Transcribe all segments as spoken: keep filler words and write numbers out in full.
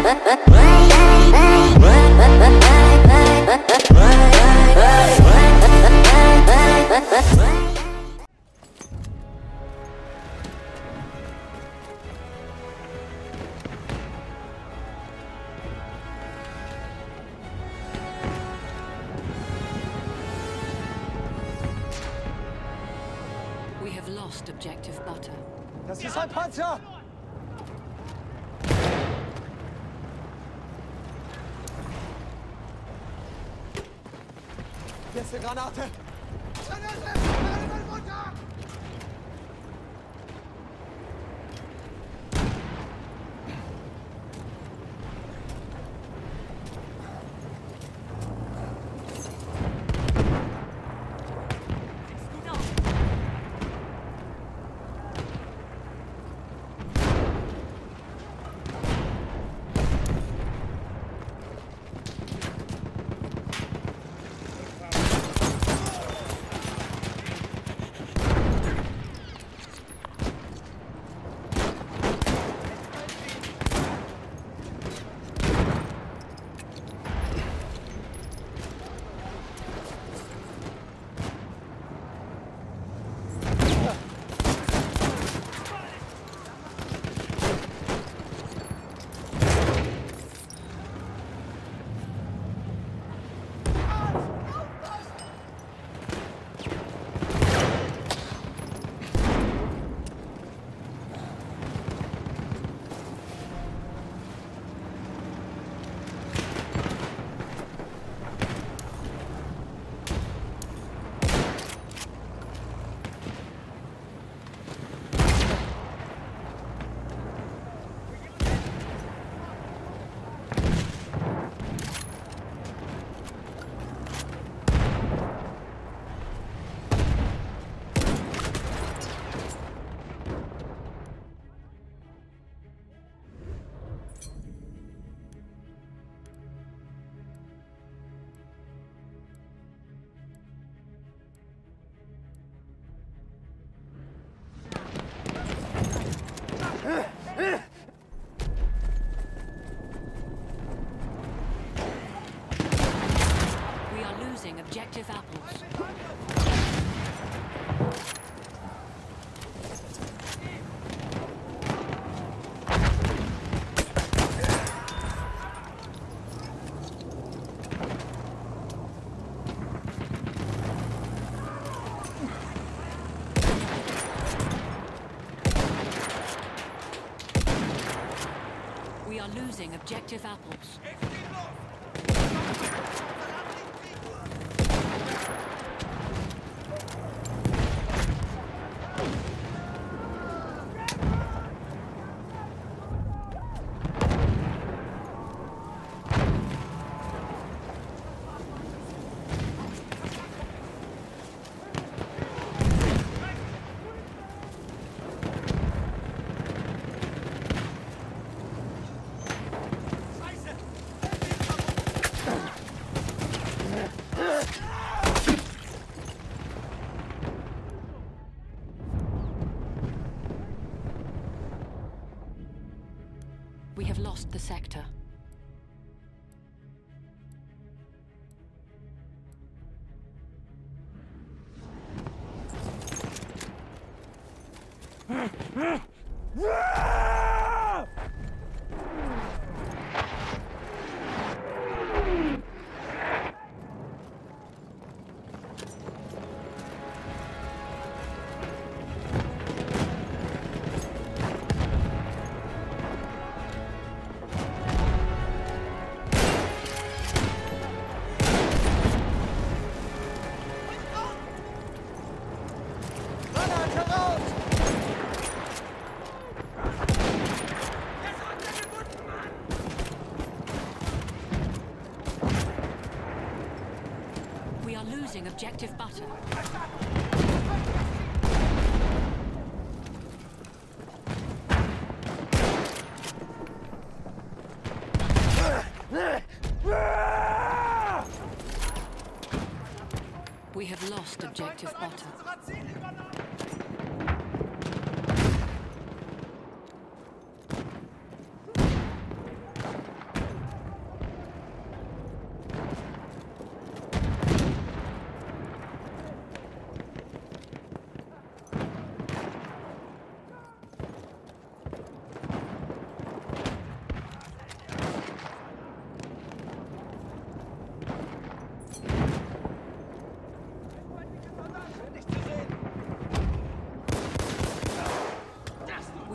We have lost objective butter. Das ist ein Panzer! Jetzt eine Granate! Granate! Granate runter! Objective apples. We are losing objective apples. We have lost the sector. We are losing objective butter. We have lost objective butter.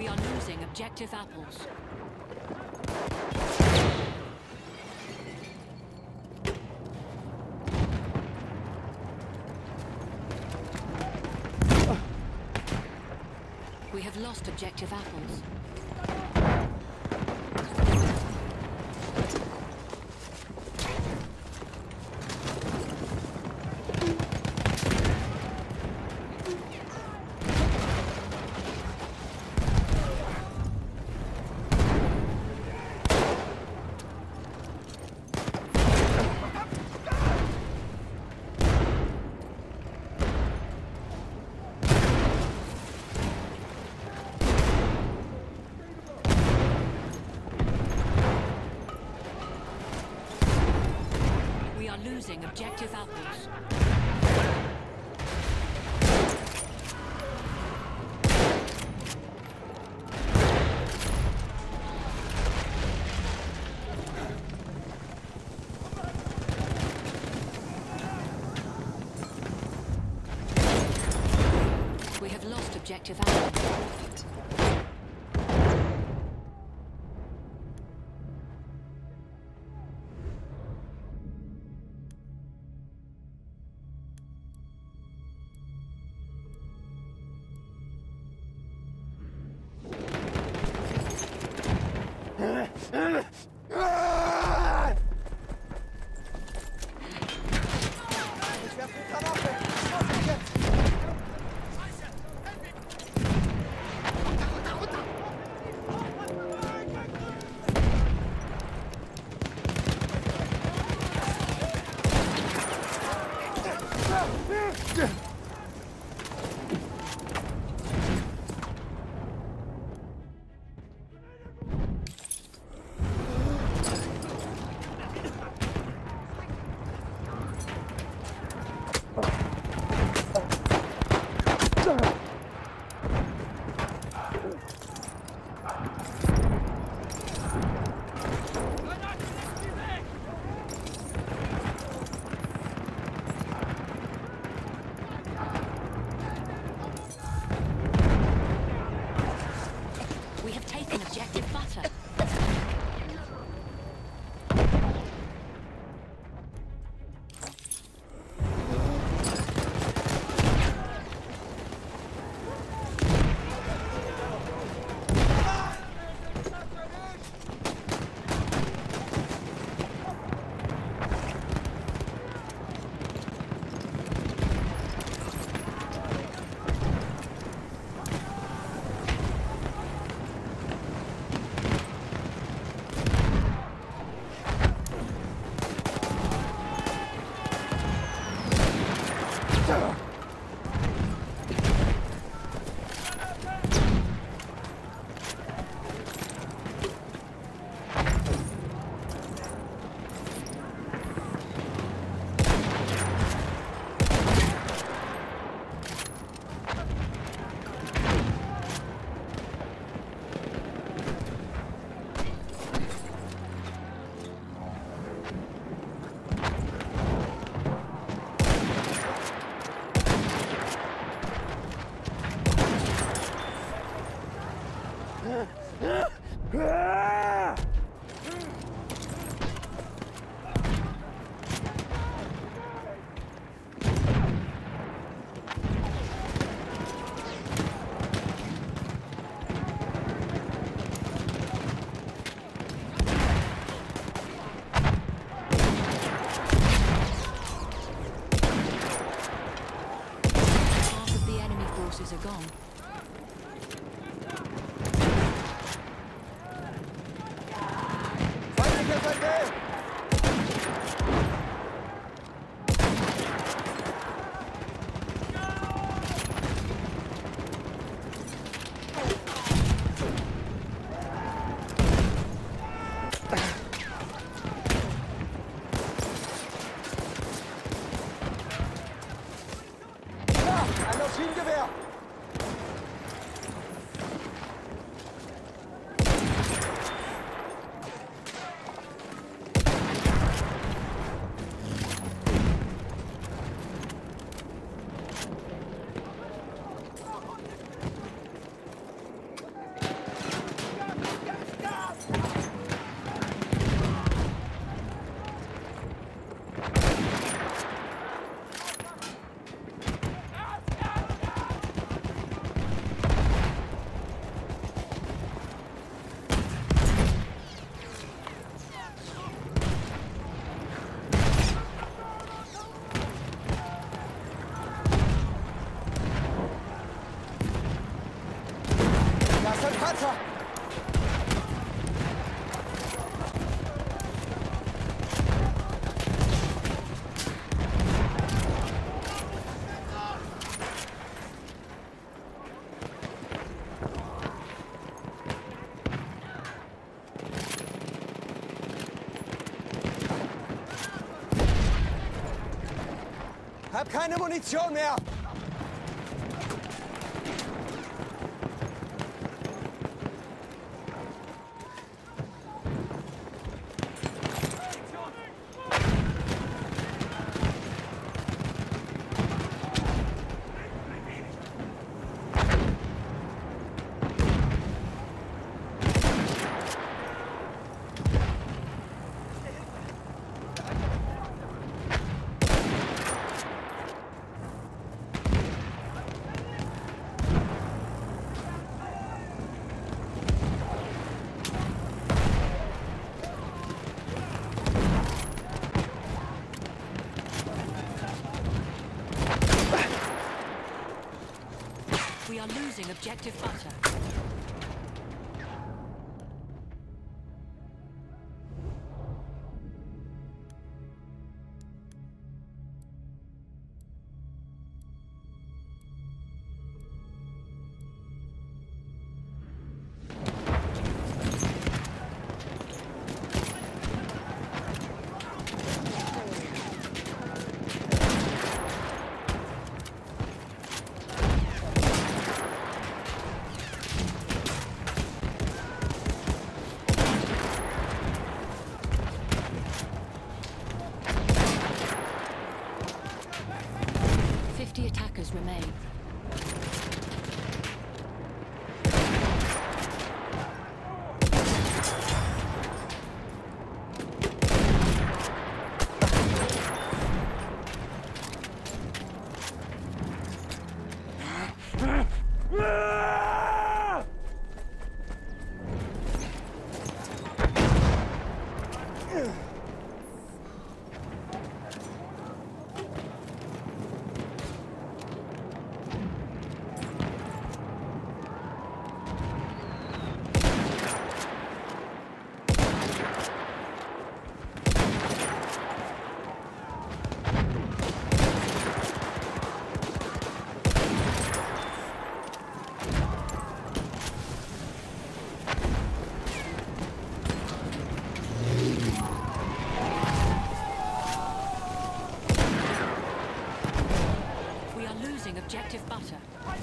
We are losing objective apples. We have lost objective apples. Losing objective apples. We have lost objective apples. Are gone. weiter! Hab keine Munition mehr! We are losing objective butter. Fifty attackers remain. Objective butter.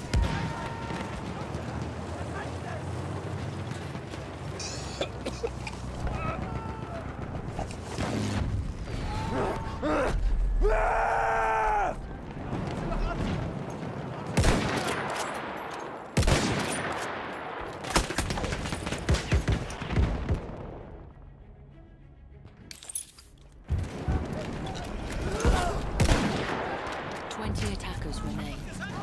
Twenty attackers remain.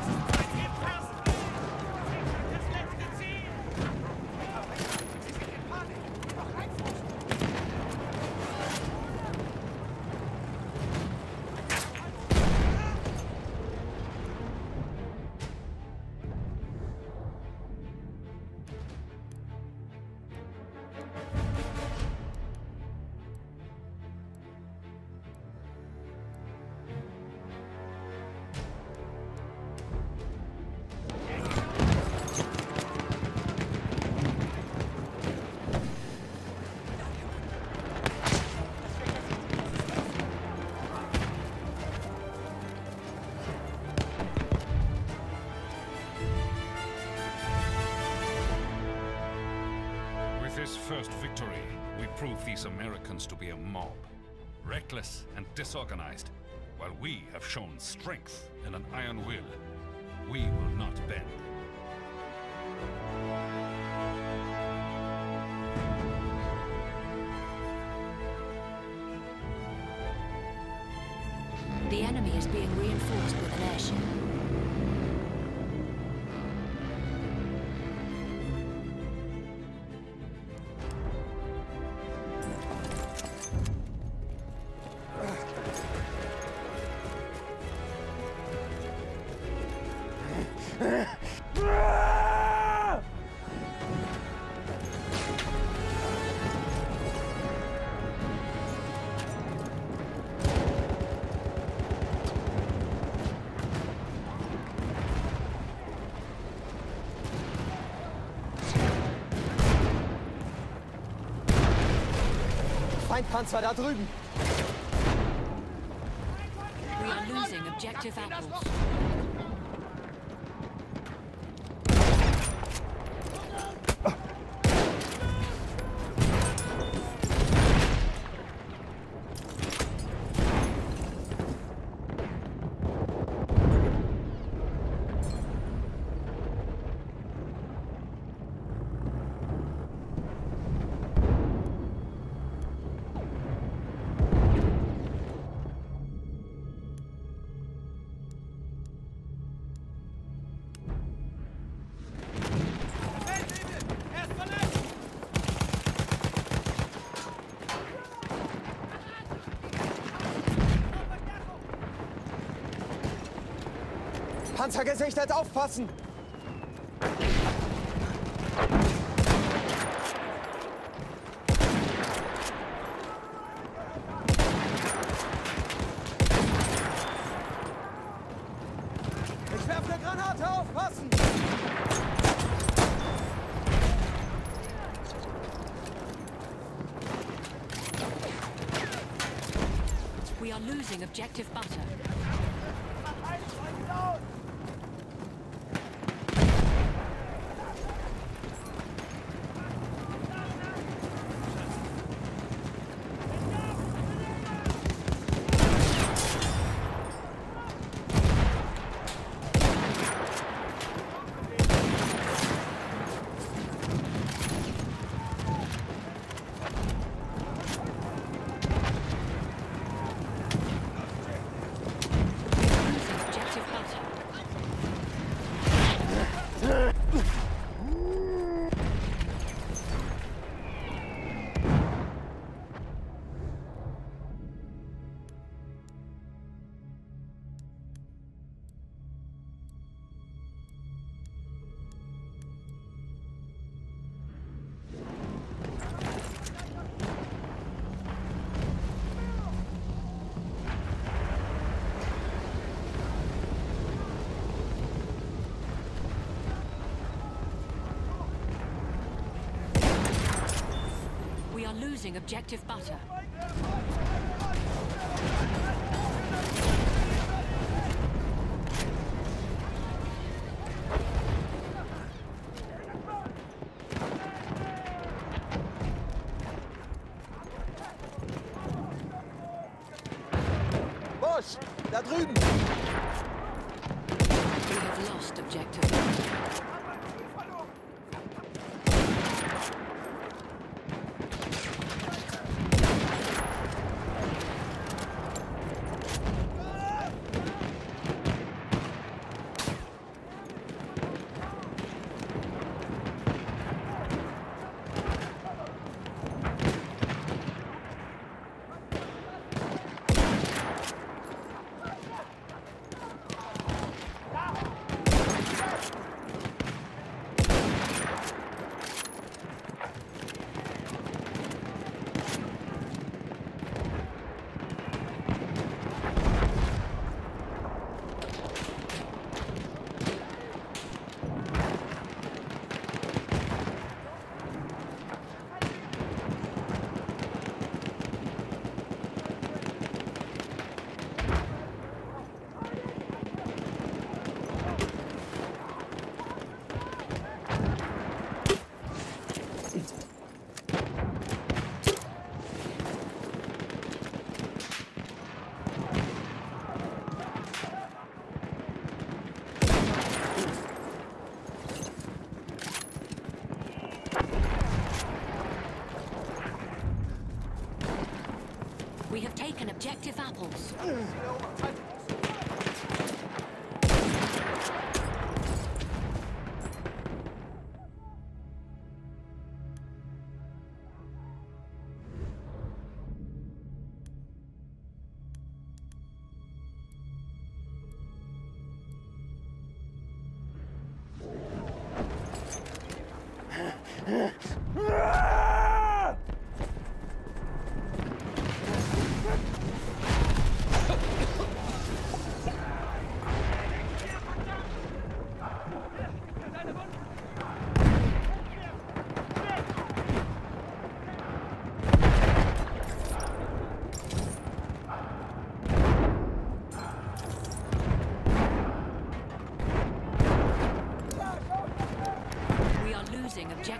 With this first victory, we prove these Americans to be a mob, reckless and disorganized, while we have shown strength and an iron will. We will not bend. The enemy is being reinforced with an airship. Feindpanzer da drüben. We are losing objective apples. Panzer gesichtet, aufpassen! Ich werfe eine Granate, aufpassen! We are losing objective butter. We are losing objective butter. Busch, da drüben! We have lost objective butter. We have taken objective apples.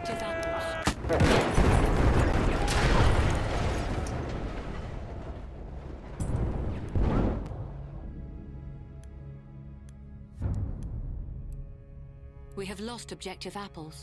objective apples. We have lost objective apples.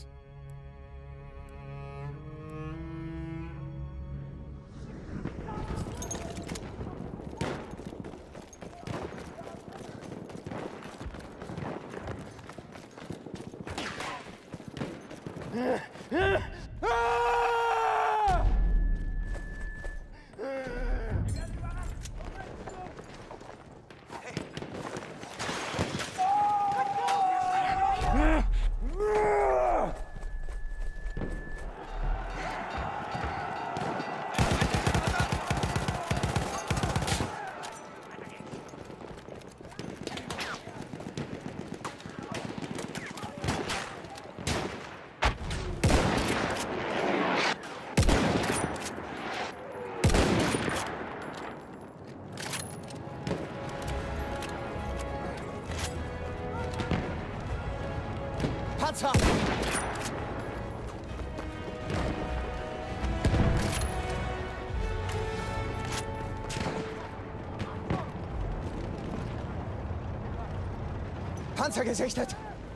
Panzer! Panzer gesichtet!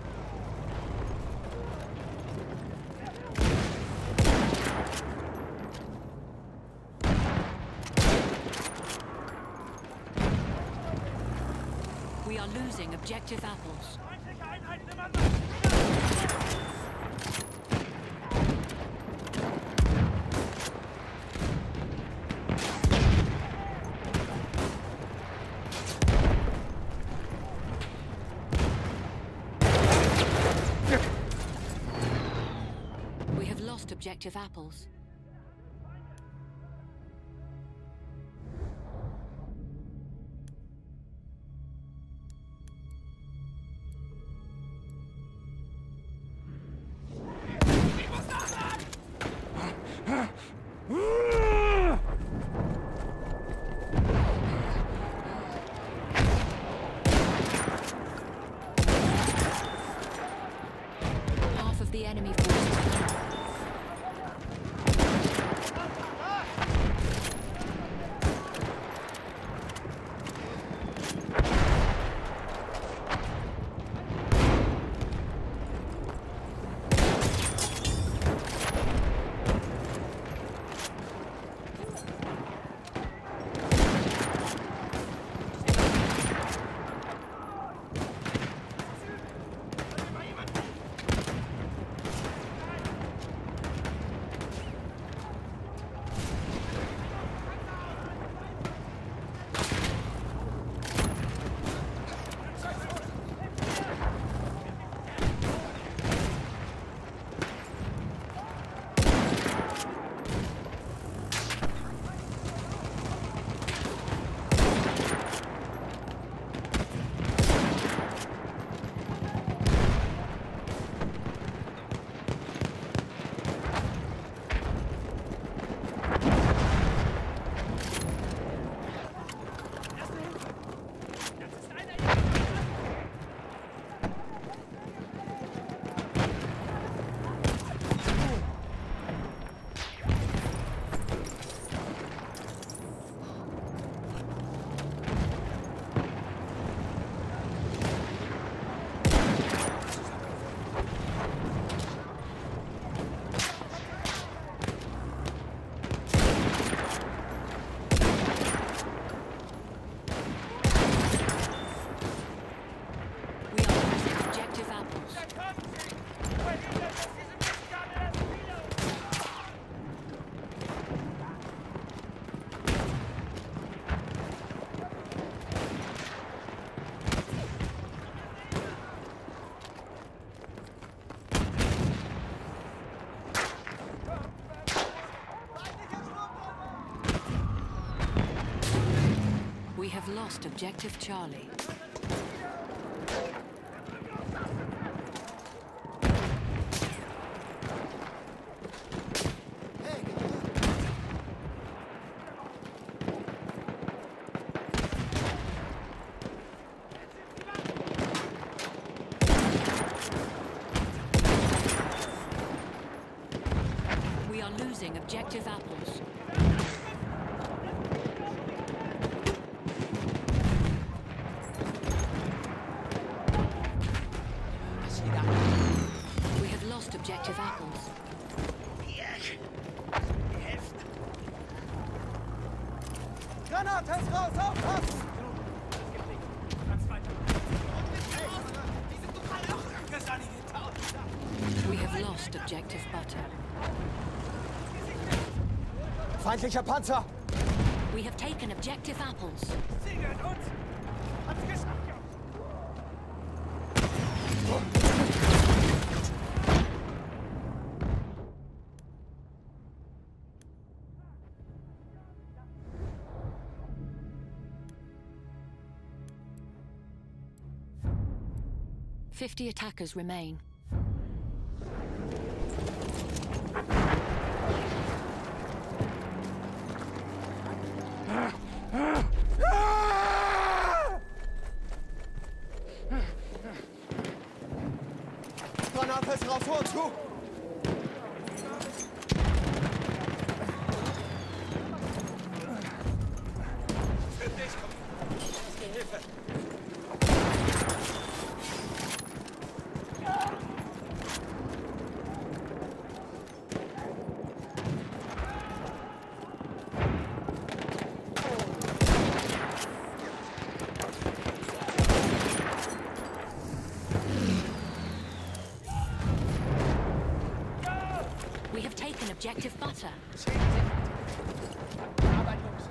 We are losing objective apples. We have lost objective apples. Half of the enemy forces. We are losing objective apples. We have lost objective Charlie. are losing objective apples. We have lost objective apples. Granate ist raus, aufpassen! We have lost objective butter. Feindlicher Panzer! We have taken objective apples. Fifty attackers remain. Granate ist raus, vor zu! Für dich kommt die Hilfe! We have taken objective butter. Arbeit, Jungs!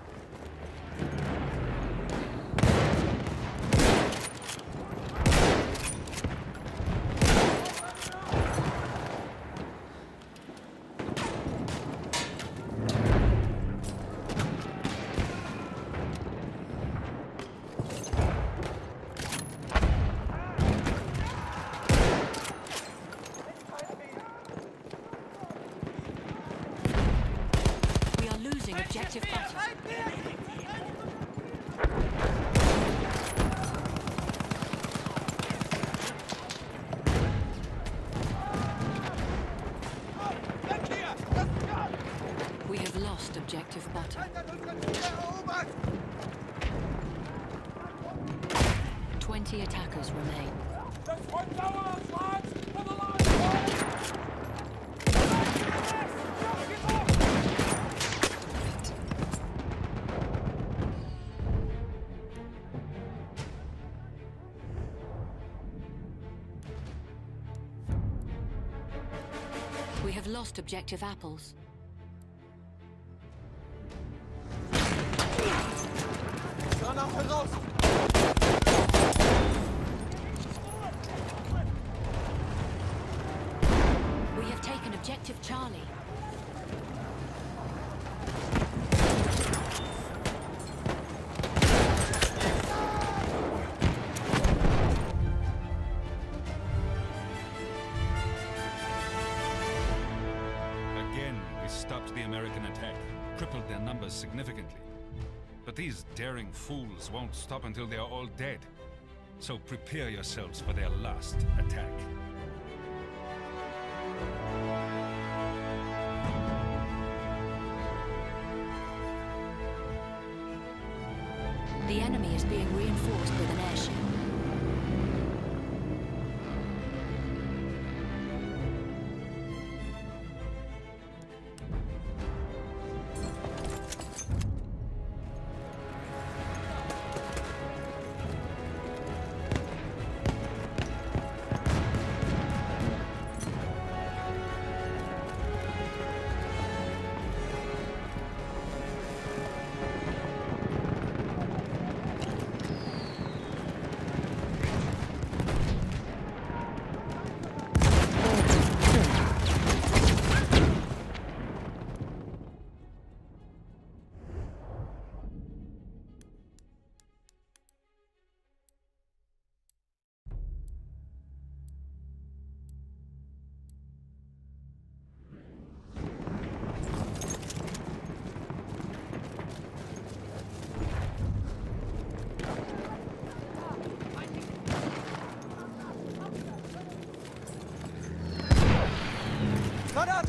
We are losing objective butter. We have lost objective butter. Twenty attackers remain. We have lost objective apples. Granate raus! We have taken objective Charlie. Again, we stopped the American attack, crippled their numbers significantly. But these daring fools won't stop until they are all dead. So prepare yourselves for their last attack. The enemy is being reinforced with an airship.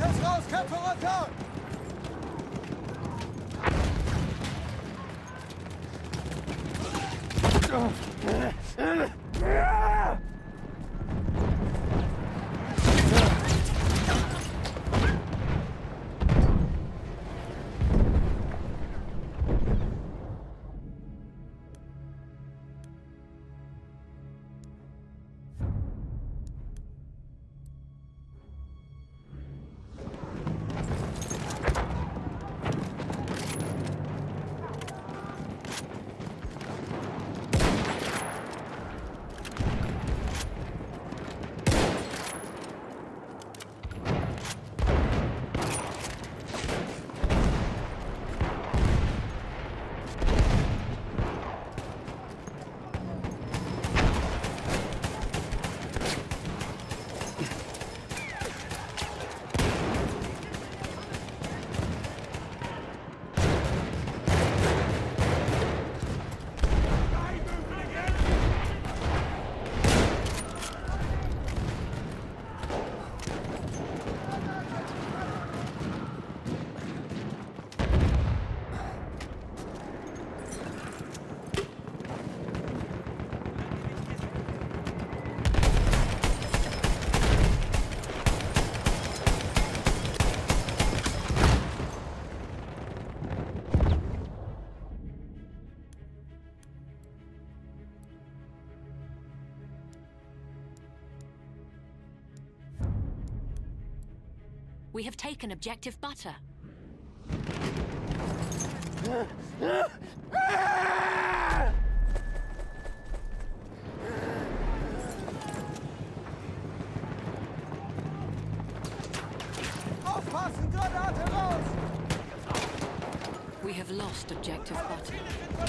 ist raus, Köpfe runter! We have taken objective butter. Aufpassen, Granate raus! We have lost objective butter.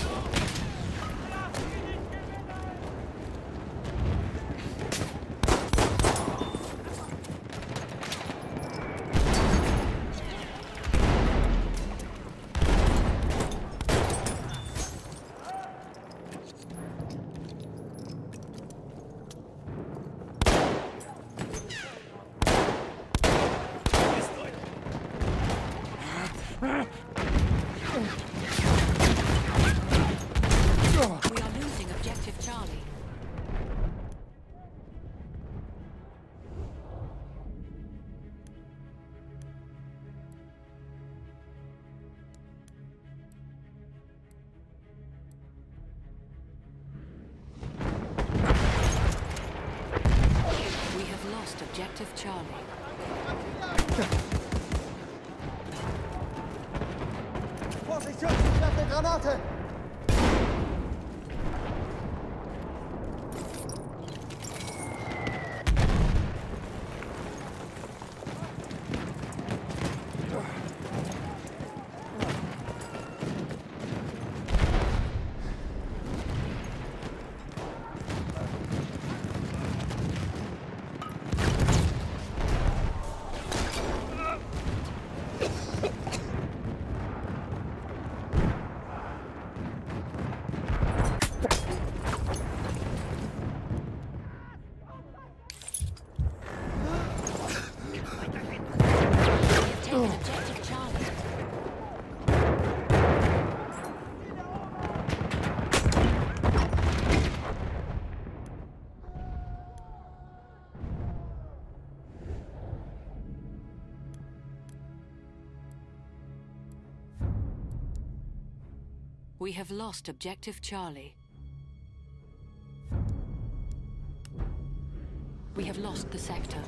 We are losing objective Charlie. We have lost objective Charlie. Vorsicht, Jungs, ich werfe eine Granate! We have lost objective Charlie. We have lost the sector.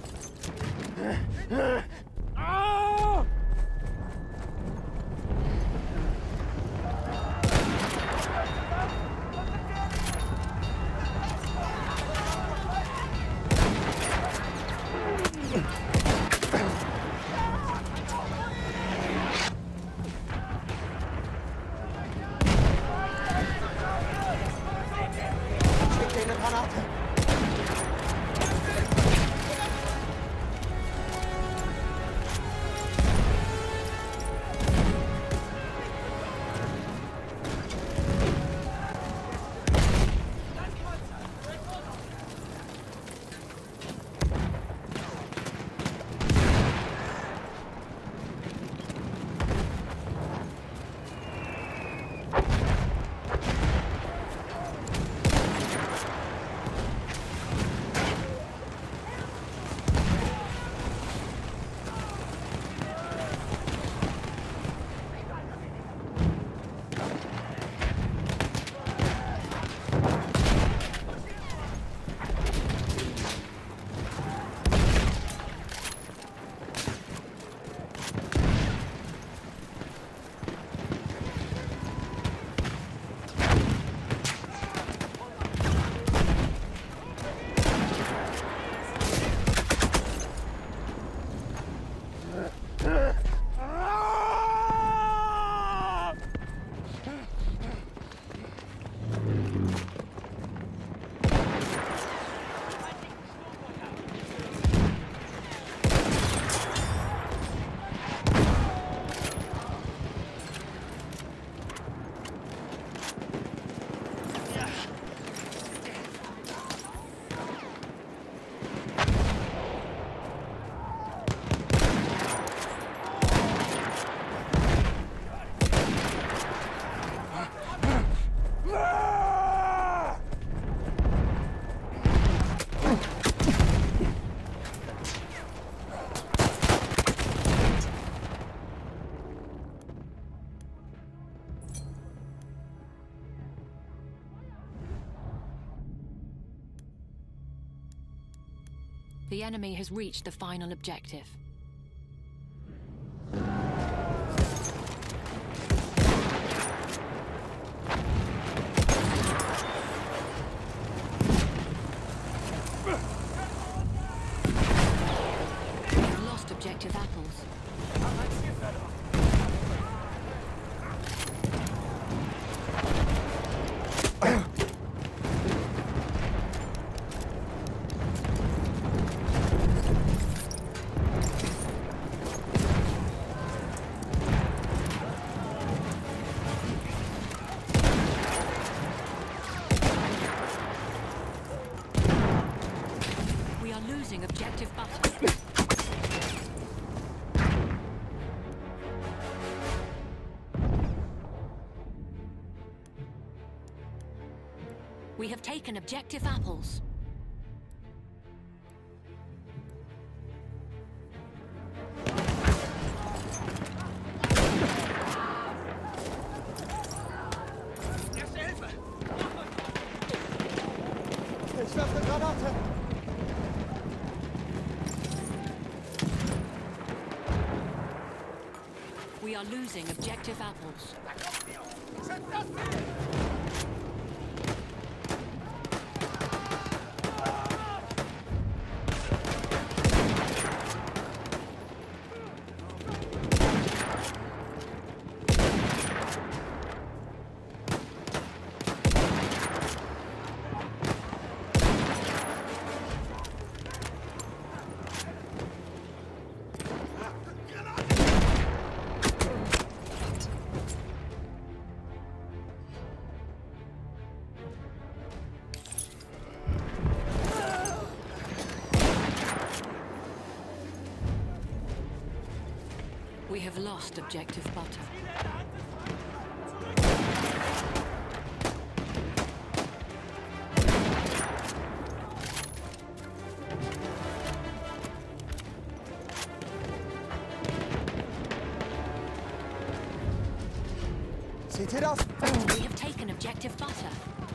The enemy has reached the final objective. We've lost objective apples. Losing objective butter. We have taken objective apples. Ich werfe Granate! We are losing objective apples. We have lost objective butter. Seht ihr das? We have taken objective butter.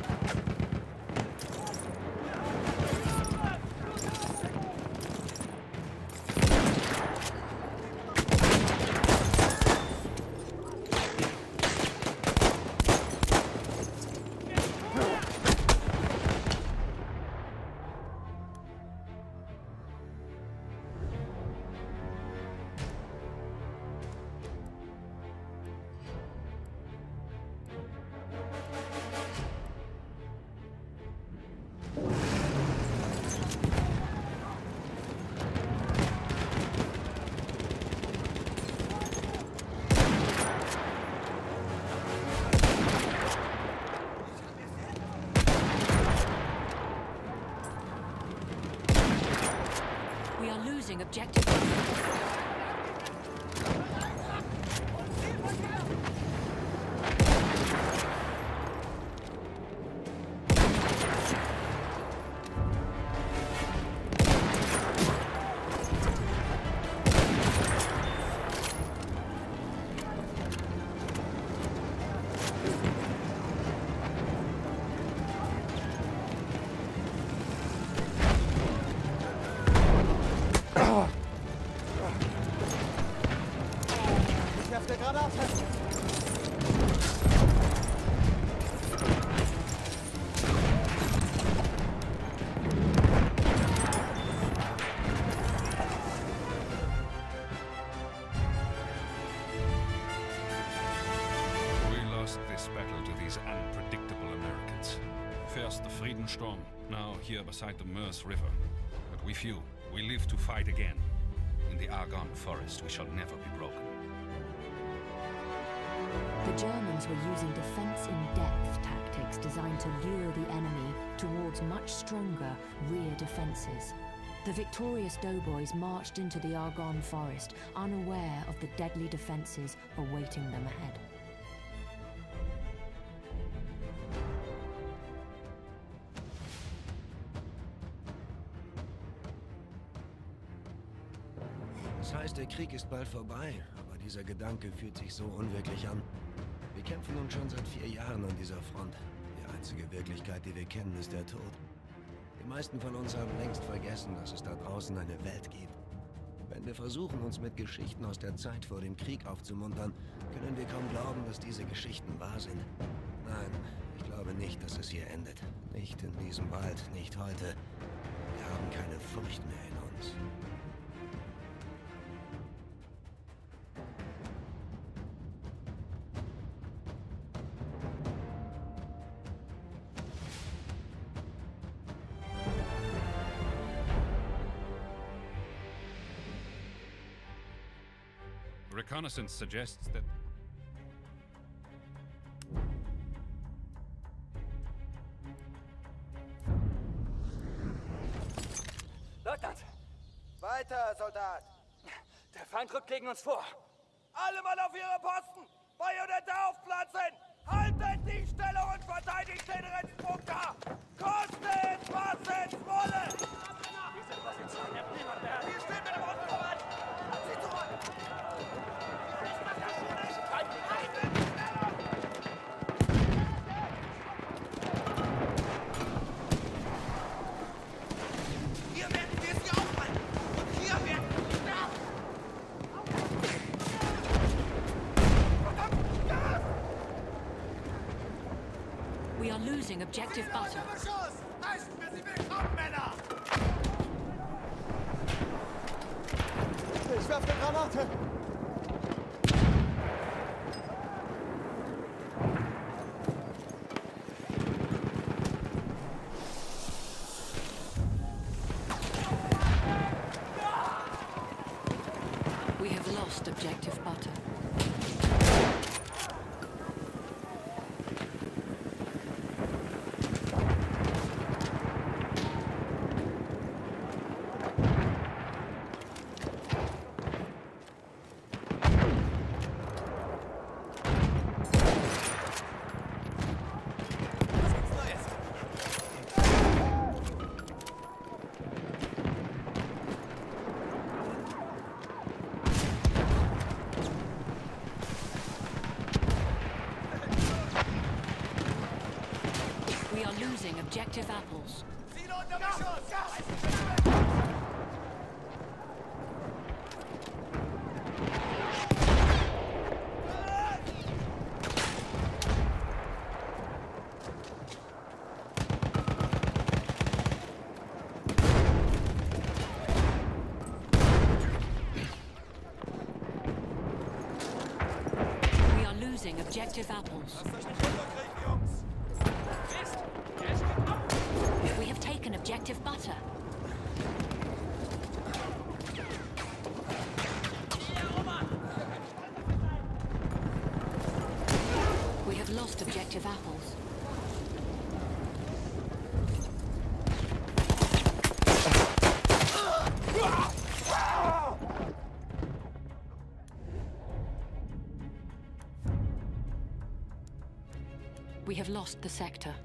We are losing objective butter. First the Friedensturm, now here beside the Meuse River. But we few, we live to fight again. In the Argonne Forest we shall never be broken. The Germans were using defense-in-depth tactics designed to lure the enemy towards much stronger rear defenses. The victorious doughboys marched into the Argonne Forest, unaware of the deadly defenses awaiting them ahead. Das heißt, der Krieg ist bald vorbei, aber dieser Gedanke fühlt sich so unwirklich an. Wir kämpfen nun schon seit vier Jahren an dieser Front. Die einzige Wirklichkeit, die wir kennen, ist der Tod. Die meisten von uns haben längst vergessen, dass es da draußen eine Welt gibt. Wenn wir versuchen, uns mit Geschichten aus der Zeit vor dem Krieg aufzumuntern, können wir kaum glauben, dass diese Geschichten wahr sind. Nein, ich glaube nicht, dass es hier endet. Nicht in diesem Wald, nicht heute. Wir haben keine Furcht mehr in uns. Reconnaissance suggests that... Leutnant! Weiter, Soldat! Der Feind rückt gegen uns vor. Alle Mann auf ihre Posten! Bajonette aufplatzen! Haltet die Stellung und verteidigt den Restbunker! Kostet, was es wolle! Diese Position nimmt niemand mehr! Wir stehen mit dem Rücken voran! Zieh zurück! Hier werden wir sie aufhalten! Und hier werden wir sterben! Verdammt! Gas! We are losing objective butter. Beschuss! Heißen wir sie willkommen, Männer! Ich werfe eine Granate! We have lost objective butter. We are losing objective apples. Silo unter Beschuss! Gas! We are losing objective apples. Lasst euch nicht runterkriegen, Jungs! Mist! Der steht ab! We have taken objective butter. We have lost objective apples. We have lost the sector.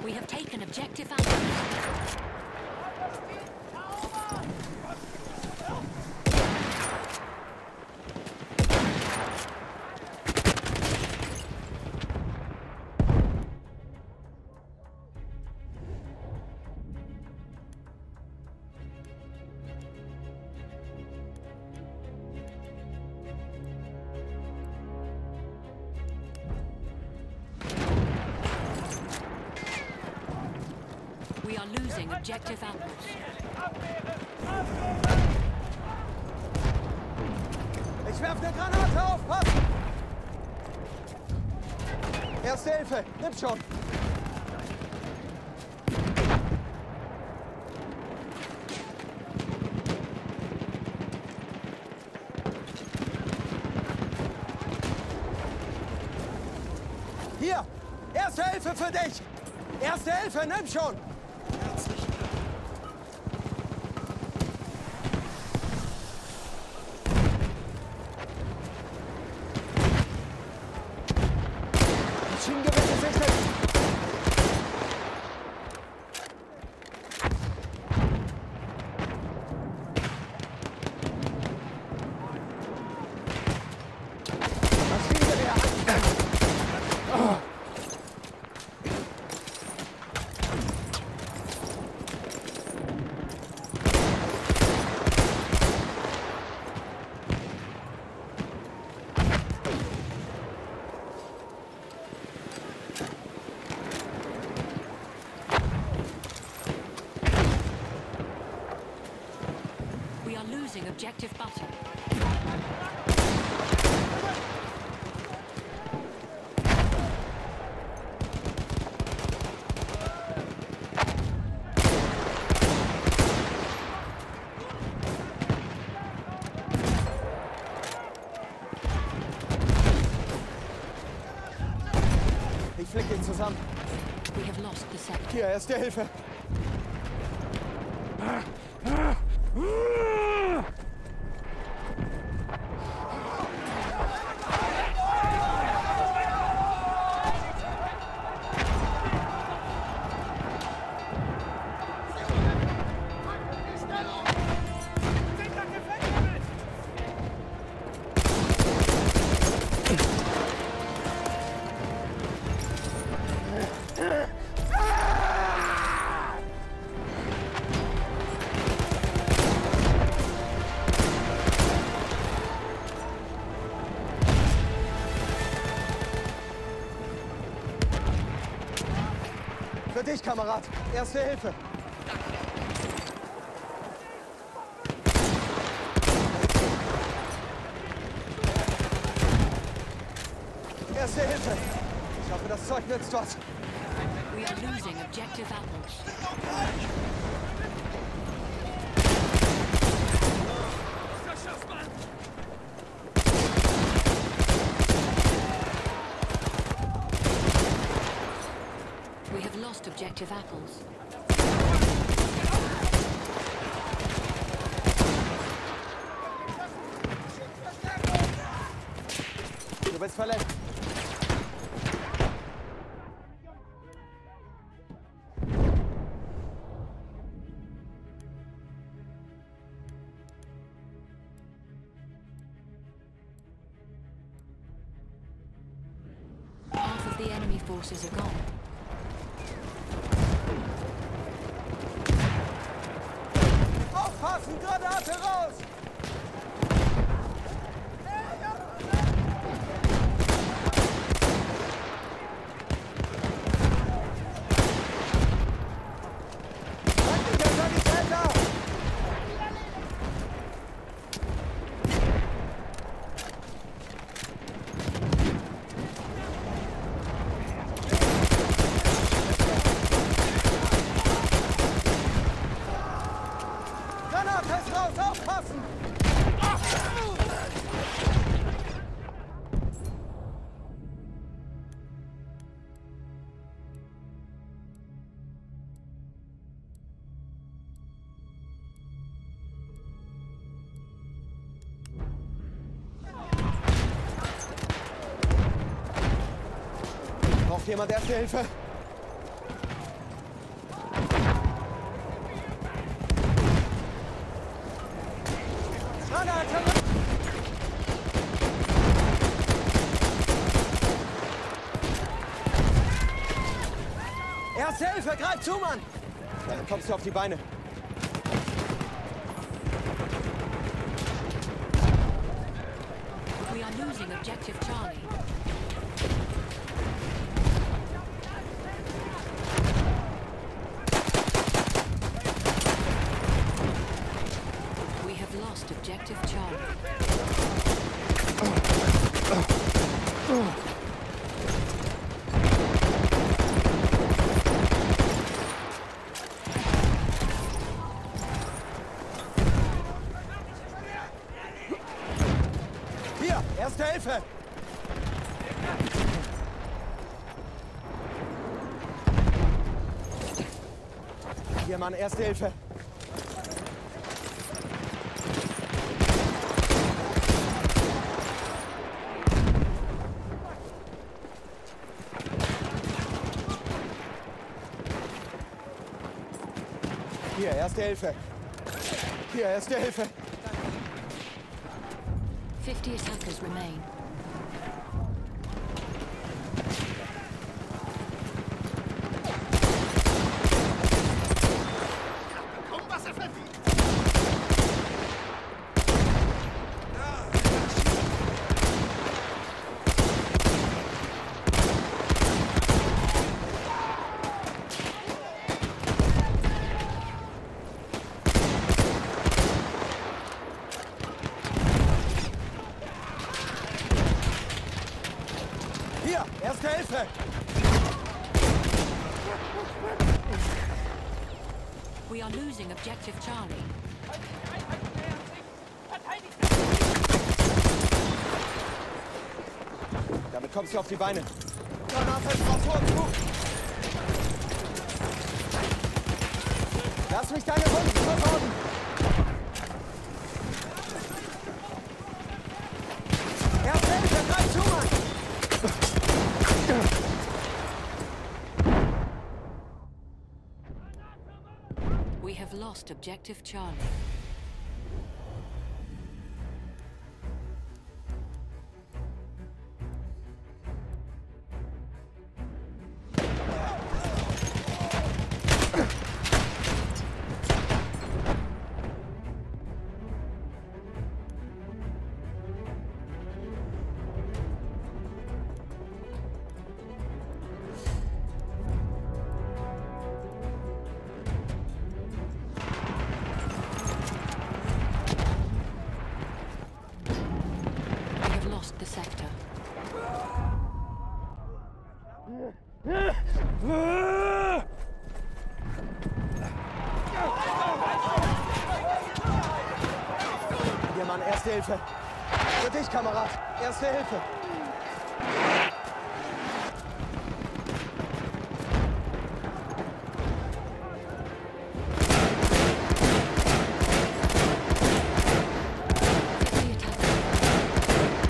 We have taken objective apples. We are losing objective apples. Ich werfe eine Granate, aufpassen! Erste Hilfe, nimm schon! Hier! Erste Hilfe für dich! Erste Hilfe, nimm schon! Maschinengewehr gesichtet! Maschinengewehr! Oh. We are losing objective butter. Ich flick ihn zusammen. We have lost the sector. Hier, erste Hilfe. Für dich, Kamerad. Erste Hilfe. Erste Hilfe. Ich hoffe, das Zeug nützt was. We are losing objective apples. We have lost objective apples. Du bist verletzt. Half of the enemy forces are gone. Aufpassen, Granate raus! Granate ist raus, aufpassen! Braucht jemand Erste Hilfe? Panzerartillerie! Erste Hilfe, greif zu, Mann! Dann kommst du auf die Beine. We are losing objective Charlie. We have lost objective Charlie. Hier, erste Hilfe! Hier, Mann, erste Hilfe! Hier, erste Hilfe! Hier, erste Hilfe! Fifty attackers remain. Hier, erste Hilfe! We are losing objective Charlie. Damit kommst du auf die Beine. Granate ist vor zu! Lass mich deine Wunden versorgen! Erste Hilfe, greif zu, Mann! We have lost objective Charlie. We have lost the sector. Hier, Mann, erste Hilfe! Für dich, Kamerad! Erste Hilfe! fifty attackers.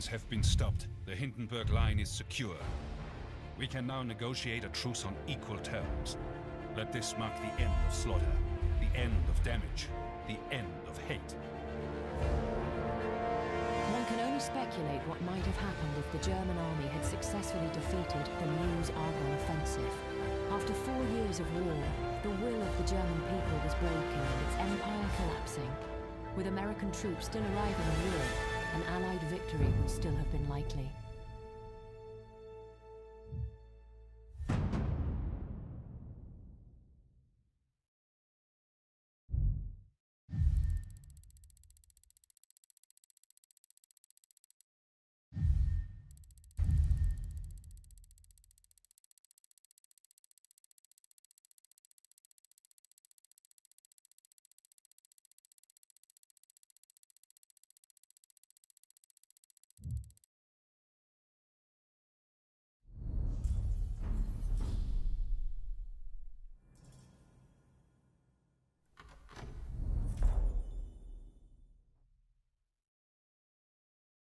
Germans have been stopped. The Hindenburg Line is secure. We can now negotiate a truce on equal terms. Let this mark the end of slaughter, the end of damage, the end of hate. One can only speculate what might have happened if the German army had successfully defeated the Meuse-Argonne offensive. After four years of war, the will of the German people was breaking and its empire collapsing. With American troops still arriving in Europe, an Allied victory would still have been likely.